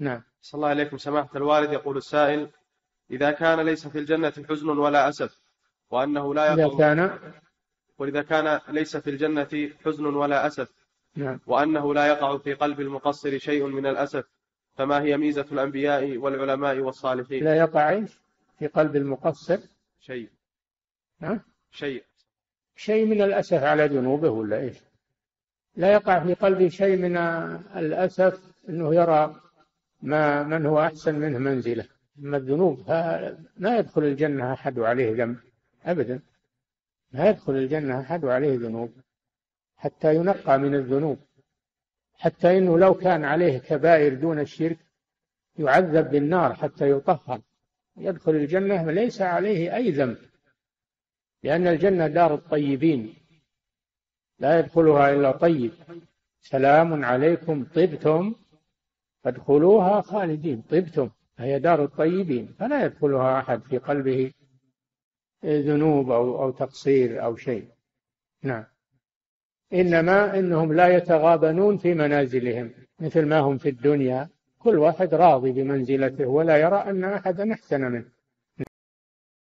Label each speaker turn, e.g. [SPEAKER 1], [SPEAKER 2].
[SPEAKER 1] نعم.
[SPEAKER 2] صلى الله عليكم سماحة الوالد. يقول السائل: إذا كان ليس في الجنة حزن ولا أسف وأنه لا
[SPEAKER 1] إذا
[SPEAKER 2] يقع
[SPEAKER 1] كان.
[SPEAKER 2] وإذا كان ليس في الجنة حزن ولا أسف
[SPEAKER 1] نعم.
[SPEAKER 2] وأنه لا يقع في قلب المقصر شيء من الأسف، فما هي ميزة الأنبياء والعلماء والصالحين؟
[SPEAKER 1] لا يقع إيش في قلب المقصر؟
[SPEAKER 2] شيء.
[SPEAKER 1] ها؟
[SPEAKER 2] شيء.
[SPEAKER 1] شيء من الأسف على ذنوبه ولا إيش؟ لا يقع في قلبه شيء من الأسف أنه يرى من هو أحسن منه منزلة. أما الذنوب ما يدخل الجنة أحد عليه ذنب أبدا، ما يدخل الجنة أحد عليه ذنوب حتى ينقى من الذنوب، حتى إنه لو كان عليه كبائر دون الشرك يعذب بالنار حتى يطهر، يدخل الجنة ليس عليه أي ذنب، لأن الجنة دار الطيبين لا يدخلها إلا طيب. سلام عليكم طبتم فادخلوها خالدين. طبتم هي دار الطيبين، فلا يدخلها أحد في قلبه ذنوب أو تقصير أو شيء. نعم. إنما إنهم لا يتغابنون في منازلهم مثل ما هم في الدنيا، كل واحد راضي بمنزلته ولا يرى أن أحدا أحسن منه.